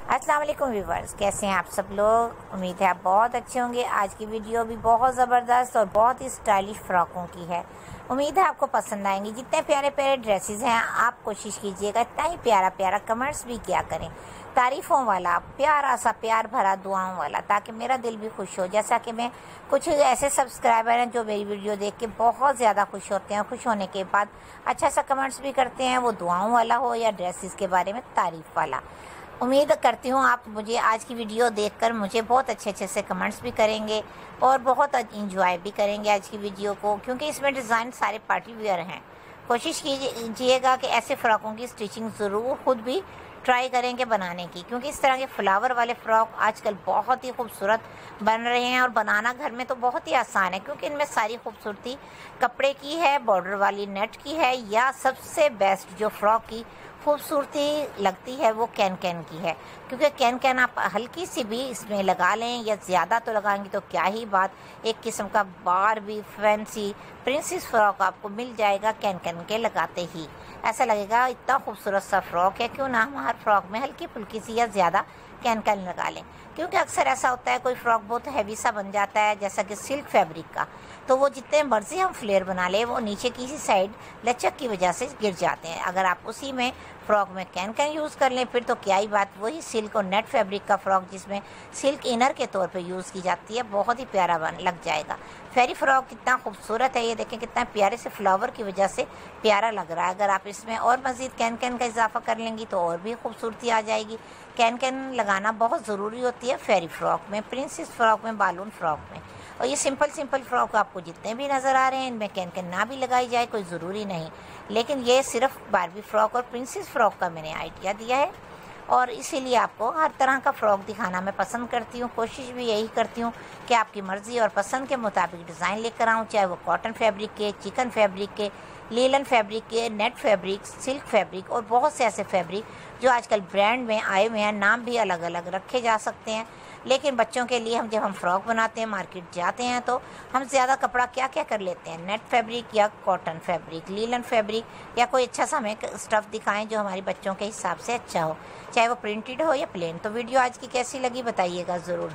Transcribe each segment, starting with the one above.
अस्सलाम वालेकुम व्यूवर्स, कैसे हैं आप सब लोग। उम्मीद है आप बहुत अच्छे होंगे। आज की वीडियो भी बहुत ज़बरदस्त और बहुत ही स्टाइलिश फ्रॉकों की है। उम्मीद है आपको पसंद आएंगी। जितने प्यारे प्यारे ड्रेसेस हैं आप कोशिश कीजिएगा इतना ही प्यारा प्यारा कमेंट्स भी किया करें, तारीफ़ों वाला, प्यारा सा प्यार भरा दुआओं वाला, ताकि मेरा दिल भी खुश हो। जैसा कि मैं कुछ ऐसे सब्सक्राइबर हैं जो मेरी वीडियो देख के बहुत ज़्यादा खुश होते हैं, खुश होने के बाद अच्छा सा कमेंट्स भी करते हैं, वो दुआओं वाला हो या ड्रेसेस के बारे में तारीफ़ वाला। उम्मीद करती हूँ आप मुझे आज की वीडियो देखकर मुझे बहुत अच्छे अच्छे से कमेंट्स भी करेंगे और बहुत इंजॉय भी करेंगे आज की वीडियो को, क्योंकि इसमें डिज़ाइन सारे पार्टी वेयर हैं। कोशिश कीजिएगा कि ऐसे फ़्रॉकों की स्टिचिंग ज़रूर खुद भी ट्राई करेंगे बनाने की, क्योंकि इस तरह के फ्लावर वाले फ़्रॉक आजकल बहुत ही खूबसूरत बन रहे हैं और बनाना घर में तो बहुत ही आसान है, क्योंकि इनमें सारी खूबसूरती कपड़े की है, बॉर्डर वाली नेट की है, या सबसे बेस्ट जो फ़्रॉक की खूबसूरती लगती है वो कैन कैन की है। क्योंकि कैन कैन आप हल्की सी भी इसमें लगा लें या ज़्यादा तो लगाएंगे तो क्या ही बात, एक किस्म का बार भी फैंसी प्रिंसेस फ्रॉक आपको मिल जाएगा कैन कैन के लगाते ही। ऐसा लगेगा इतना खूबसूरत सा फ्रॉक है, क्यों ना हम हर फ्रॉक में हल्की फुल्की सी या ज़्यादा कैन कैन लगा लें। क्योंकि अक्सर ऐसा होता है कोई फ्रॉक बहुत हैवी सा बन जाता है, जैसा कि सिल्क फैब्रिक का, तो वो जितने मर्जी हम फ्लेयर बना लें वो नीचे की साइड लचक की वजह से गिर जाते हैं। अगर आप उसी में फ्रॉक में कैन कैन यूज़ कर लें फिर तो क्या ही बात, वही सिल्क और नेट फैब्रिक का फ्रॉक जिसमें सिल्क इनर के तौर पे यूज़ की जाती है बहुत ही प्यारा बन लग जाएगा। फेरी फ्रॉक कितना खूबसूरत है, ये देखें कितना प्यारे से फ्लावर की वजह से प्यारा लग रहा है। अगर आप इसमें और मज़ीद कैन कैन का इजाफा कर लेंगी तो और भी खूबसूरती आ जाएगी। कैन कैन लगाना बहुत ज़रूरी होती है फेरी फ्रॉक में, प्रिंसेस फ्रॉक में, बालून फ्रॉक में। और ये सिंपल फ्रॉक आपको जितने भी नज़र आ रहे हैं इनमें कैन कैन ना भी लगाई जाए कोई ज़रूरी नहीं, लेकिन ये सिर्फ बारबी फ्रॉक और प्रिंसेस फ्रॉक का मैंने आइडिया दिया है और इसीलिए आपको हर तरह का फ़्रॉक दिखाना मैं पसंद करती हूँ। कोशिश भी यही करती हूँ कि आपकी मर्ज़ी और पसंद के मुताबिक डिज़ाइन लेकर आऊँ, चाहे वो कॉटन फैब्रिक के, चिकन फैब्रिक के, लीलन फैब्रिक के, नेट फैब्रिक, सिल्क फैब्रिक और बहुत से ऐसे फैब्रिक जो आजकल ब्रांड में आए हुए हैं। नाम भी अलग अलग रखे जा सकते हैं, लेकिन बच्चों के लिए जब हम फ्रॉक बनाते हैं, मार्केट जाते हैं, तो हम ज़्यादा कपड़ा क्या क्या कर लेते हैं, नेट फैब्रिक या कॉटन फैब्रिक, लीलन फैब्रिक, या कोई अच्छा सा हमें स्टफ़ दिखाएं जो हमारे बच्चों के हिसाब से अच्छा हो, चाहे वो प्रिंटेड हो या प्लेन। तो वीडियो आज की कैसी लगी बताइएगा ज़रूर।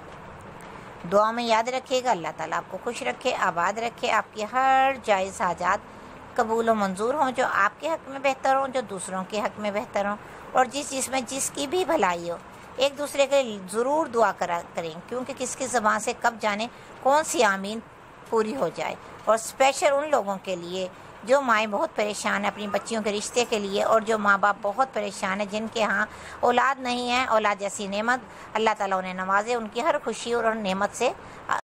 दुआ में याद रखिएगा। अल्लाह ताला आपको खुश रखे, आबाद रखे, आपकी हर जायज़ हाजात कबूल व मंजूर हों, जो आपके हक़ में बेहतर हों, जो दूसरों के हक़ में बेहतर हों, और जिस चीज़ में जिसकी भी भलाई हो एक दूसरे के ज़रूर दुआ करें, क्योंकि किसकी ज़बान से कब जाने कौन सी आमीन पूरी हो जाए। और स्पेशल उन लोगों के लिए जो माएँ बहुत परेशान है अपनी बच्चियों के रिश्ते के लिए, और जो माँ बाप बहुत परेशान है जिनके यहाँ औलाद नहीं है। औलाद जैसी नेमत अल्लाह ताला उन्हें नवाजे, उनकी हर खुशी और नेमत से